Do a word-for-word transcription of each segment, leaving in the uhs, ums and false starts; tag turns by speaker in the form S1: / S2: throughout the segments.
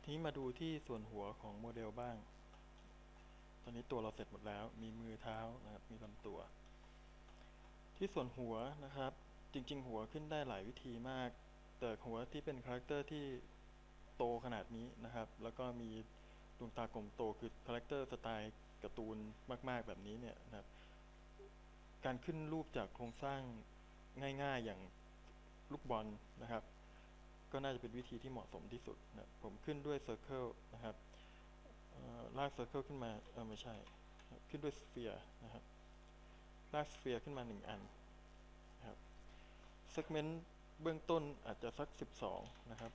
S1: ทีนี้มาดูที่ส่วนหัวของโมเดลบ้างตอนนี้ตัวเราเสร็จหมดแล้วมีมือเท้านะครับมีลำตัวที่ส่วนหัวนะครับจริงๆหัวขึ้นได้หลายวิธีมากแต่หัวที่เป็นคาแรคเตอร์ที่โตขนาดนี้นะครับแล้วก็มีดวงตากลมโตคือคาแรคเตอร์สไตล์การ์ตูนมากๆแบบนี้เนี่ยนะครับการขึ้นรูปจากโครงสร้างง่ายๆอย่างลูกบอลนะครับก็น่าจะเป็นวิธีที่เหมาะสมที่สุดนะผมขึ้นด้วย Circle นะครับลาก Circle ขึ้นมาเออไม่ใช่ขึ้นด้วย Sphere นะครับลาก Sphere ขึ้นมาหนึ่งอันนะครับ Segment เบื้องต้นอาจจะสักสิบสองนะครับ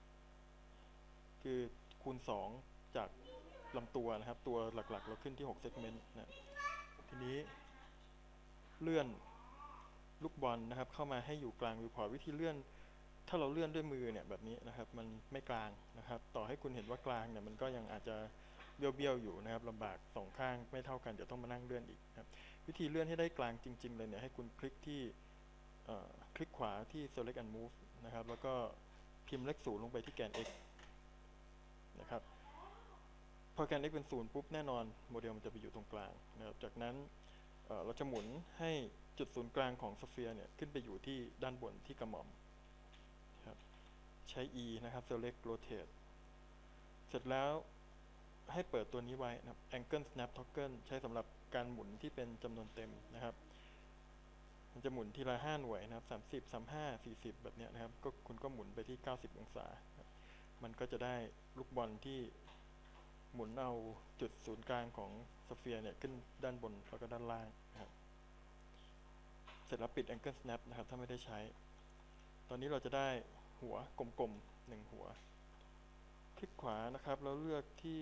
S1: คือคูณสองจากลำตัวนะครับตัวหลักๆเราขึ้นที่หก Segment นะทีนี้เลื่อนลูกบอลนะครับเข้ามาให้อยู่กลางวิวพอร์ตวิธีเลื่อนถ้าเราเลื่อนด้วยมือเนี่ยแบบนี้นะครับมันไม่กลางนะครับต่อให้คุณเห็นว่ากลางเนี่ยมันก็ยังอาจจะเบี้ยวๆอยู่นะครับลำบากสองข้างไม่เท่ากันเดี๋ยวต้องมานั่งเลื่อนอีกนะครับวิธีเลื่อนให้ได้กลางจริงๆเลยเนี่ยให้คุณคลิกที่คลิกขวาที่ select and move นะครับแล้วก็พิมพ์เลขศูนย์ลงไปที่แกน x นะครับพอแกน x เป็นศูนย์ปุ๊บแน่นอนโมเดลมันจะไปอยู่ตรงกลางนะครับจากนั้นเเราจะหมุนให้จุดศูนย์กลางของสเฟียร์เนี่ยขึ้นไปอยู่ที่ด้านบนที่กระหม่อมใช้ E นะครับ select rotate เสร็จแล้วให้เปิดตัวนี้ไว้นะครับ angle snap toggle ใช้สำหรับการหมุนที่เป็นจำนวนเต็มนะครับมันจะหมุนทีละห้าหน่วยนะครับสามสิบ สามสิบห้า สี่สิบแบบนี้นะครับก็คุณก็หมุนไปที่เก้าสิบองศามันก็จะได้ลูกบอลที่หมุนเอาจุดศูนย์กลางของสเฟียร์เนี่ยขึ้นด้านบนแล้วก็ด้านล่างนะครับเสร็จแล้วปิด angle snap นะครับถ้าไม่ได้ใช้ตอนนี้เราจะได้หัวกลมๆหนึ่งหัวคลิกขวานะครับแล้วเลือกที่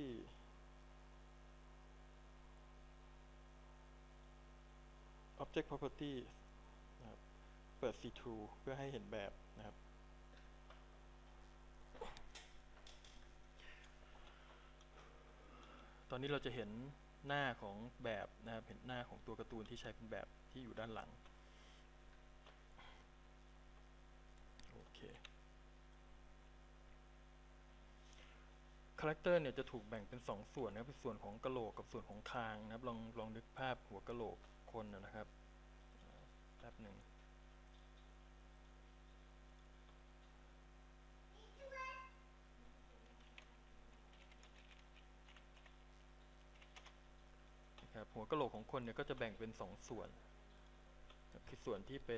S1: object property นะครับเปิด ซี ทู เพื่อให้เห็นแบบนะครับตอนนี้เราจะเห็นหน้าของแบบนะครับเห็นหน้าของตัวการ์ตูนที่ใช้เป็นแบบที่อยู่ด้านหลังโอเคคาแรคเตอร์เนี่ยจะถูกแบ่งเป็นสองส่วนนะครับเป็นส่วนของกะโหลกกับส่วนของคางนะครับลองลองนึกภาพหัวกะโหลกคนนะครับแป๊บหนึ่งนะครับหัวกะโหลกของคนเนี่ยก็จะแบ่งเป็นสองส่วนคือส่วนที่เป็น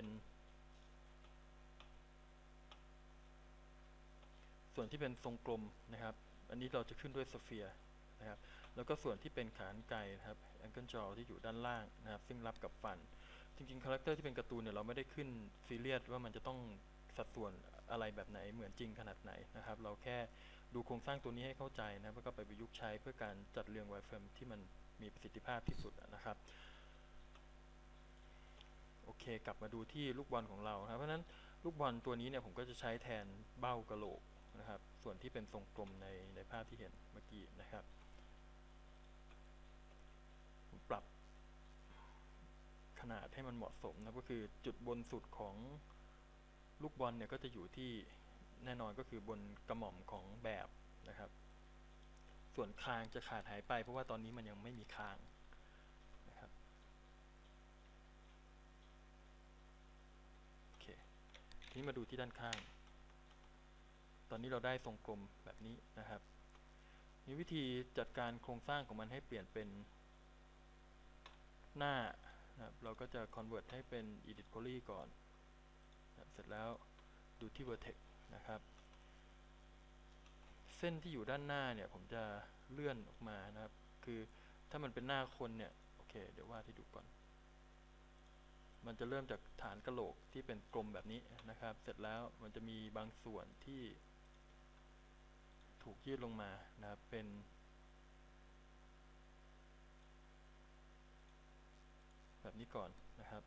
S1: ส่วนที่เป็นทรงกลมนะครับอันนี้เราจะขึ้นด้วยสเฟียร์นะครับแล้วก็ส่วนที่เป็นขานไกนะครับแองเกิลจอที่อยู่ด้านล่างนะครับซึ่งรับกับฟันจริงๆคาแรคเตอร์ที่เป็นการ์ตูนเนี่ยเราไม่ได้ขึ้นซีเรียสว่ามันจะต้องสัดส่วนอะไรแบบไหนเหมือนจริงขนาดไหนนะครับเราแค่ดูโครงสร้างตัวนี้ให้เข้าใจนะแล้วก็ไปประยุกต์ใช้เพื่อการจัดเรียงไวเฟรมที่มันมีประสิทธิภาพที่สุดนะครับโอเคกลับมาดูที่ลูกบอลของเราครับเพราะฉะนั้นลูกบอลตัวนี้เนี่ยผมก็จะใช้แทนเบ้ากะโหลกนะครับส่วนที่เป็นทรงกลมในในภาพที่เห็นเมื่อกี้นะครับปรับขนาดให้มันเหมาะสมนะก็คือจุดบนสุดของลูกบอลเนี่ยก็จะอยู่ที่แน่นอนก็คือบนกระหม่อมของแบบนะครับส่วนคางจะขาดหายไปเพราะว่าตอนนี้มันยังไม่มีคางนะครับโอเคทีนี้มาดูที่ด้านข้างตอนนี้เราได้ทรงกลมแบบนี้นะครับมีวิธีจัดการโครงสร้างของมันให้เปลี่ยนเป็นหน้านะครับเราก็จะ convert ให้เป็น edit poly ก่อนนะเสร็จแล้วดูที่ vertex นะครับเส้นที่อยู่ด้านหน้าเนี่ยผมจะเลื่อนออกมานะครับคือถ้ามันเป็นหน้าคนเนี่ยโอเคเดี๋ยววาดให้ดูก่อนมันจะเริ่มจากฐานกะโหลกที่เป็นกลมแบบนี้นะครับเสร็จแล้วมันจะมีบางส่วนที่ถูกยืดลงมานะครับเป็นแบบนี้ก่อนนะครับ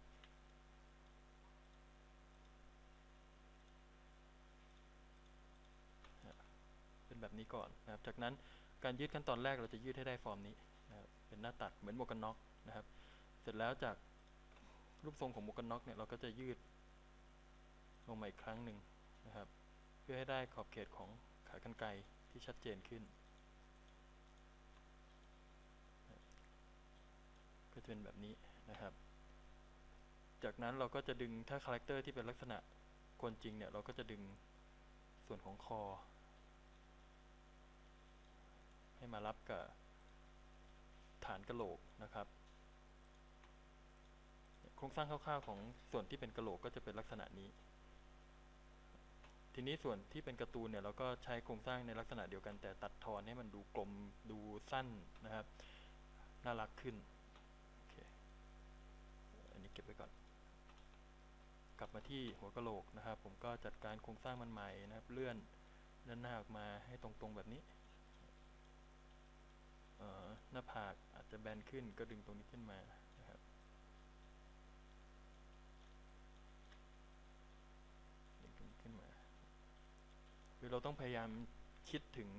S1: เป็นแบบนี้ก่อนนะครับจากนั้นการยืดขั้นตอนแรกเราจะยืดให้ได้ฟอร์มนี้นะครับเป็นหน้าตัดเหมือนหมวกกันน็อกนะครับเสร็จแล้วจากรูปทรงของหมวกกันน็อกเนี่ยเราก็จะยืดลงมาอีกครั้งหนึ่งนะครับเพื่อให้ได้ขอบเขตของขากรรไกรที่ชัดเจนขึ้นก็จะเป็นแบบนี้นะครับจากนั้นเราก็จะดึงถ้าคาแรคเตอร์ที่เป็นลักษณะคนจริงเนี่ยเราก็จะดึงส่วนของคอให้มารับกับฐานกะโหลกนะครับโครงสร้างคร่าวๆของส่วนที่เป็นกะโหลกก็จะเป็นลักษณะนี้ทีนี้ส่วนที่เป็นการ์ตูนเนี่ยเราก็ใช้โครงสร้างในลักษณะเดียวกันแต่ตัดทอนให้มันดูกลมดูสั้นนะครับน่ารักขึ้นโอเคอันนี้เก็บไว้ก่อนกลับมาที่หัวกะโหลกนะครับผมก็จัดการโครงสร้างมันใหม่นะครับเลื่อนด้านหน้าออกมาให้ตรงๆแบบนี้หน้าผากอาจจะแบนขึ้นก็ดึงตรงนี้ขึ้นมานะครับดึงตรงนี้ขึ้นมาคือเราต้องพยายามคิดถึง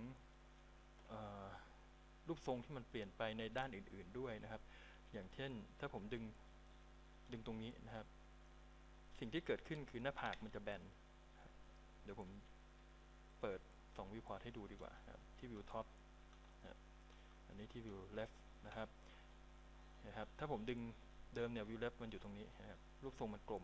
S1: รูปทรงที่มันเปลี่ยนไปในด้านอื่นๆด้วยนะครับอย่างเช่นถ้าผมดึงดึงตรงนี้นะครับสิ่งที่เกิดขึ้นคือหน้าผากมันจะแบนเดี๋ยวผมเปิดสองวิวพอร์ตให้ดูดีกว่าที่วิวท็อปอันนี้ที่วิวเลฟนะครับนะครับถ้าผมดึงเดิมเนี่ยวิวเลฟมันอยู่ตรงนี้นะครับรูปทรงมันกลม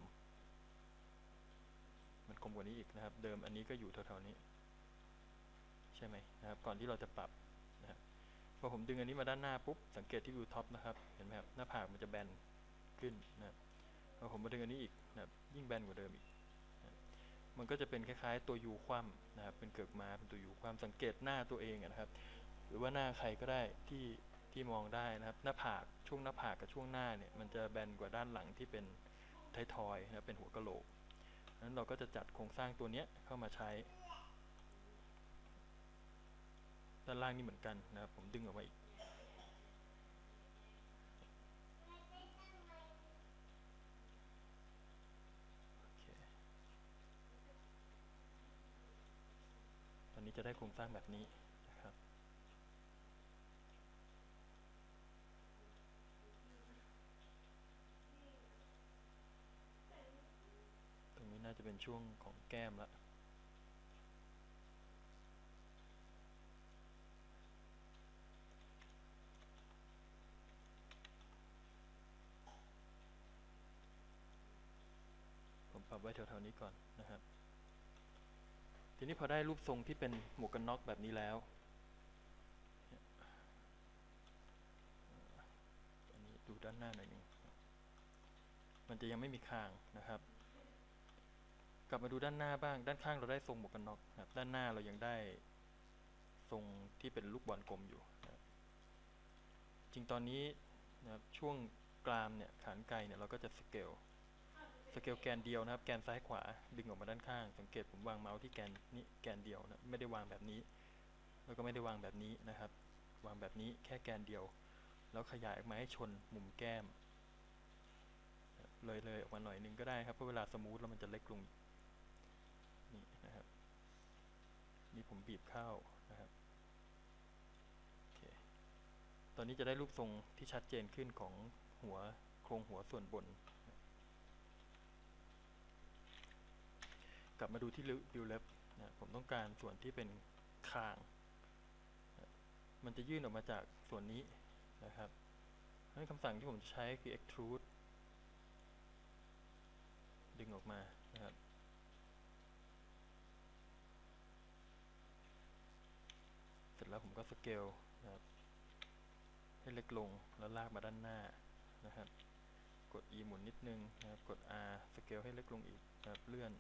S1: มันกลมกว่านี้อีกนะครับเดิมอันนี้ก็อยู่แถวๆนี้ใช่ไหมนะครับก่อนที่เราจะปรับนะครับพอผมดึงอันนี้มาด้านหน้าปุ๊บสังเกตที่วิวท็อปนะครับเห็นไหมครับหน้าผากมันจะแบนขึ้นนะครับพอผมมาดึงอันนี้อีกนะครับยิ่งแบนกว่าเดิมอีกมันก็จะเป็นคล้ายๆตัวยูคว่ำนะครับเป็นเกิดมาเป็นตัวยูคว่ำสังเกตหน้าตัวเองนะครับหรือว่าหน้าใครก็ได้ที่ที่มองได้นะครับหน้าผากช่วงหน้าผากกับช่วงหน้าเนี่ยมันจะแบนกว่าด้านหลังที่เป็นท้ายทอยนะเป็นหัวกะโหลกนั้นเราก็จะจัดโครงสร้างตัวนี้เข้ามาใช้ด้านล่างนี่เหมือนกันนะครับผมดึงออกมาอีกตอนนี้จะได้โครงสร้างแบบนี้นะครับตรงนี้น่าจะเป็นช่วงของแก้มละผมปรับไว้แถวๆนี้ก่อนนะครับทีนี้พอได้รูปทรงที่เป็นหมวกกันน็อกแบบนี้แล้วอันนี้ดูด้านหน้าหน่อยนึงมันจะยังไม่มีคางนะครับกลับมาดูด้านหน้าบ้างด้านข้างเราได้ทรงหมวกกันน็อกนะครับด้านหน้าเรายังได้ทรงที่เป็นลูกบอลกลมอยู่นะครับจริงตอนนี้นะครับช่วงกรามเนี่ยขานไกลเนี่ยเราก็จะสเกลสเกลแกนเดียวนะครับแกนซ้ายขวาดึงออกมาด้านข้างสังเกตผมวางเมาส์ที่แกนนี้แกนเดียวนะไม่ได้วางแบบนี้แล้วก็ไม่ได้วางแบบนี้นะครับวางแบบนี้แค่แกนเดียวแล้วขยายออกมาให้ชนมุมแก้มเลยเลยออกมาหน่อยนึงก็ได้ครับเพราะเวลาสมูทแล้วมันจะเล็กลงนี่นะครับนี่ผมบีบเข้านะครับโอเคตอนนี้จะได้รูปทรงที่ชัดเจนขึ้นของหัวโครงหัวส่วนบนกลับมาดูที่วิวเล็บนะผมต้องการส่วนที่เป็นคางมันจะยื่นออกมาจากส่วนนี้นะครับงั้นคำสั่งที่ผมจะใช้คือ extrude ดึงออกมานะครับเสร็จแล้วผมก็สเกลนะครับให้เล็กลงแล้วลากมาด้านหน้านะครับกด E หมุนนิดนึงนะครับกด R สเกลให้เล็กลงอีกนะครับเลื่อน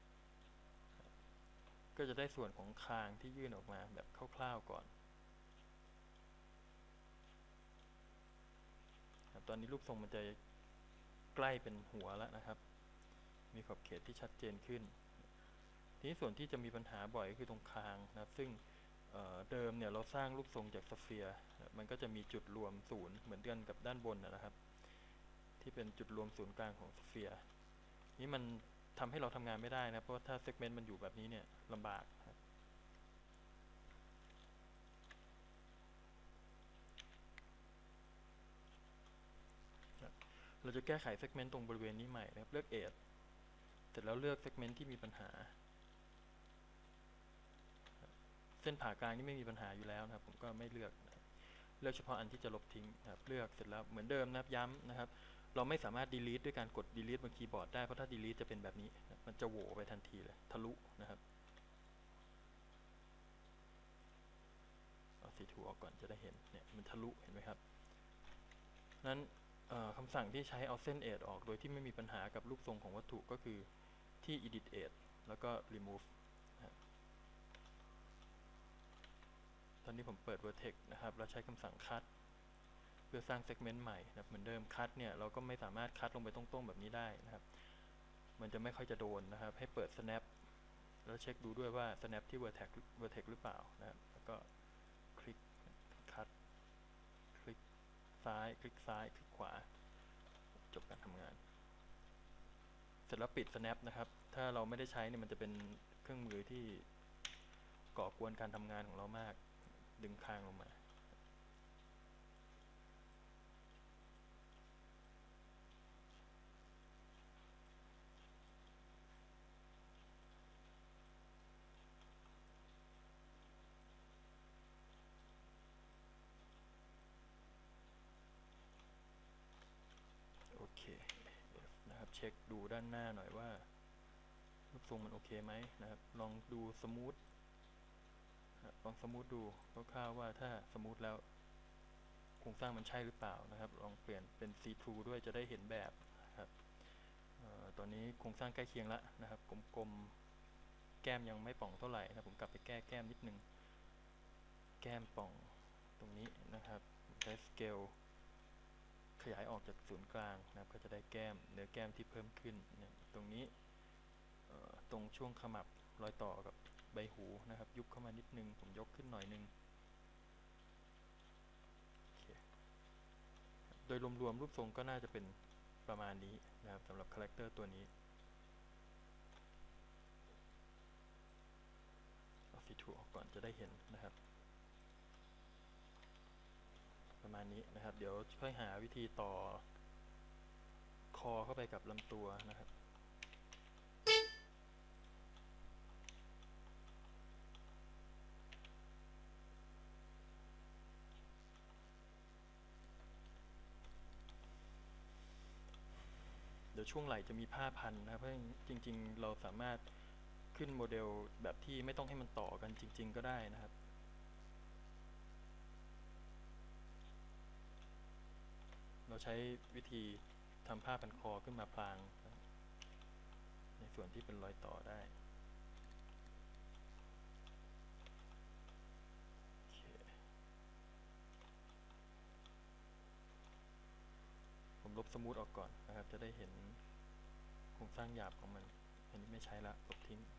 S1: ก็จะได้ส่วนของคางที่ยื่นออกมาแบบคร่าวๆก่อนตอนนี้รูปทรงมันจะใกล้เป็นหัวแล้วนะครับมีขอบเขตที่ชัดเจนขึ้นทีนี้ส่วนที่จะมีปัญหาบ่อยก็คือตรงคางนะครับซึ่งเเดิมเนี่ยเราสร้างรูปทรงจากสเฟียร์มันก็จะมีจุดรวมศูนย์เหมือนกันกับด้านบนนะครับที่เป็นจุดรวมศูนย์กลางของสเฟียร์นี้มันทำให้เราทำงานไม่ได้นะเพราะว่าถ้าเซกเมนต์มันอยู่แบบนี้เนี่ยลำบากเราจะแก้ไขเซกเมนต์ตรงบริเวณนี้ใหม่นะครับเลือก Edge เสร็จแล้วเลือกเซกเมนต์ที่มีปัญหาเส้นผ่ากลางนี่ไม่มีปัญหาอยู่แล้วนะครับผมก็ไม่เลือกนะครับเลือกเฉพาะอันที่จะลบทิ้งนะครับเลือกเสร็จแล้วเหมือนเดิมนะครับย้ำนะครับเราไม่สามารถ delete ด้วยการกด delete บนคีย์บอร์ดได้เพราะถ้า delete จะเป็นแบบนี้มันจะโหว่ไปทันทีเลยทะลุนะครับเอาสีถูออกก่อนจะได้เห็นเนี่ยมันทะลุเห็นไหมครับนั้นคำสั่งที่ใช้เอาเส้น edge ออกโดยที่ไม่มีปัญหากับรูปทรงของวัตถุก็คือที่ edit edge แล้วก็ remove นะครับตอนนี้ผมเปิด vertex นะครับแล้วใช้คำสั่ง cut เพื่อสร้างเซกเมนต์ใหม่นะครับเหมือนเดิม cut เนี่ยเราก็ไม่สามารถ cut ลงไปตรงๆแบบนี้ได้นะครับมันจะไม่ค่อยจะโดนนะครับให้เปิด snap แล้วเช็คดูด้วยว่า snap ที่ vertex vertex หรือเปล่านะครับแล้วก็คลิก cut คลิกซ้ายคลิกซ้ายคลิกขวาจบการทำงานเสร็จแล้วปิด snap นะครับถ้าเราไม่ได้ใช้เนี่ยมันจะเป็นเครื่องมือที่ก่อกวนการทำงานของเรามากดึงคางลงมาโอเคนะครับเช็คดูด้านหน้าหน่อยว่ารูปทรงมันโอเคไหมนะครับลองดูสมูทลองสมูทดูคร่าวๆว่าถ้าสมูทแล้วโครงสร้างมันใช่หรือเปล่านะครับลองเปลี่ยนเป็น ซี ทู ด้วยจะได้เห็นแบบนะครับตอนนี้โครงสร้างใกล้เคียงแล้วนะครับกลมๆแก้มยังไม่ป่องเท่าไหร่นะผมกลับไปแก้แก้มนิดนึงแก้มป่องตรงนี้นะครับใช้สเกลขยายออกจากศูนย์กลางนะครับก็จะได้แก้มเนื้อแก้มที่เพิ่มขึ้นนะตรงนี้ตรงช่วงขมับรอยต่อกับใบหูนะครับยุบเข้ามานิดนึงผมยกขึ้นหน่อยนึงโดยรวมๆรูปทรงก็น่าจะเป็นประมาณนี้นะครับสำหรับคาแรคเตอร์ตัวนี้เอาสีถูออกก่อนจะได้เห็นนะครับประมาณนี้นะครับเดี๋ยวค่อยหาวิธีต่อคอเข้าไปกับลำตัวนะครับเดี๋ยวช่วงไหล่จะมีผ้าพันนะครับเพราะจริงๆเราสามารถขึ้นโมเดลแบบที่ไม่ต้องให้มันต่อกันจริงๆก็ได้นะครับเราใช้วิธีทำผ้าพันคอขึ้นมาพลางในส่วนที่เป็นรอยต่อได้ผมลบสมูทออกก่อนนะครับจะได้เห็นโครงสร้างหยาบของมันอันนี้ไม่ใช้ละลบทิ้ง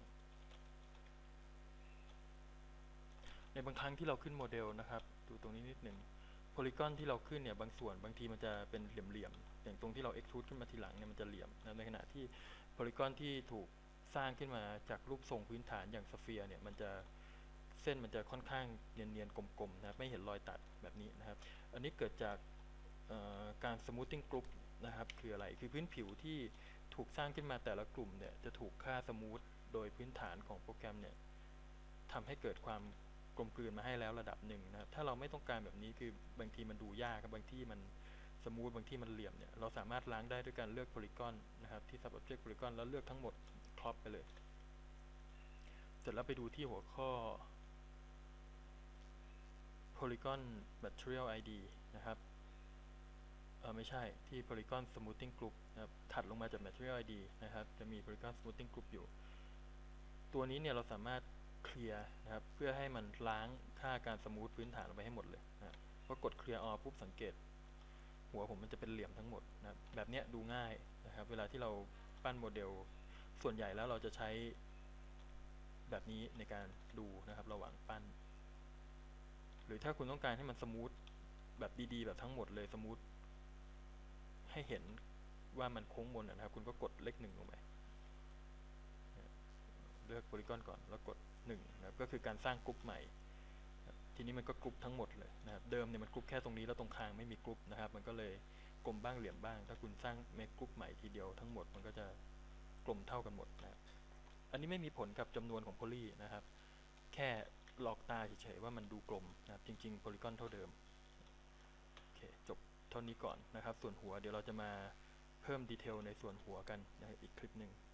S1: ในบางครั้งที่เราขึ้นโมเดลนะครับดูตรงนี้นิดหนึ่งโพลีกอนที่เราขึ้นเนี่ยบางส่วนบางทีมันจะเป็นเหลี่ยมๆอย่างตรงที่เรา extrude ขึ้นมาทีหลังเนี่ยมันจะเหลี่ยมนะในขณะที่โพลีกอนที่ถูกสร้างขึ้นมาจากรูปทรงพื้นฐานอย่างสเฟียร์เนี่ยมันจะเส้นมันจะค่อนข้างเนียนๆกลมๆนะครับไม่เห็นรอยตัดแบบนี้นะครับอันนี้เกิดจากการ smoothing group นะครับคืออะไรคือพื้นผิวที่ถูกสร้างขึ้นมาแต่ละกลุ่มเนี่ยจะถูกค่าสมูทโดยพื้นฐานของโปรแกรมเนี่ยทำให้เกิดความกลมกลืนมาให้แล้วระดับหนึ่งนะครับถ้าเราไม่ต้องการแบบนี้คือบางทีมันดูยากบางที่มันสมูทบางที่มันเหลี่ยมเนี่ยเราสามารถล้างได้ด้วยการเลือกโพลีกอนนะครับที่ sub object polygon แล้วเลือกทั้งหมดครอปไปเลยเสร็จแล้วไปดูที่หัวข้อ polygon material ไอ ดี นะครับเออไม่ใช่ที่ polygon smoothing group นะครับถัดลงมาจาก material ไอ ดี นะครับจะมี polygon smoothing group อยู่ตัวนี้เนี่ยเราสามารถเคลียร์นะครับเพื่อให้มันล้างค่าการสมูทพื้นฐานลงไปให้หมดเลยนะพอกดเคลียร์ออปุ๊บสังเกตหัวผมมันจะเป็นเหลี่ยมทั้งหมดนะแบบเนี้ยดูง่ายนะครับเวลาที่เราปั้นโมเดลส่วนใหญ่แล้วเราจะใช้แบบนี้ในการดูนะครับระหว่างปั้นหรือถ้าคุณต้องการให้มันสมูทแบบดีๆแบบทั้งหมดเลยสมูทให้เห็นว่ามันโค้งมนนะครับคุณก็กดเลขหนึ่งลงไปเลือกโพลีกอนก่อนแล้วกดหนึ่งนะครับก็คือการสร้างกรุ๊ปใหม่ทีนี้มันก็กรุ๊ปทั้งหมดเลยนะครับเดิมเนี่ยมันกรุ๊ปแค่ตรงนี้แล้วตรงคางไม่มีกรุ๊ปนะครับมันก็เลยกลมบ้างเหลี่ยมบ้างถ้าคุณสร้างเมคกรุ๊ปใหม่ทีเดียวทั้งหมดมันก็จะกลมเท่ากันหมดนะอันนี้ไม่มีผลกับจำนวนของโพลีนะครับแค่หลอกตาเฉยๆว่ามันดูกลมนะครับจริงๆโพลีกอนเท่าเดิมโอเคจบเท่านี้ก่อนนะครับส่วนหัวเดี๋ยวเราจะมาเพิ่มดีเทลในส่วนหัวกันในอีกคลิปหนึ่ง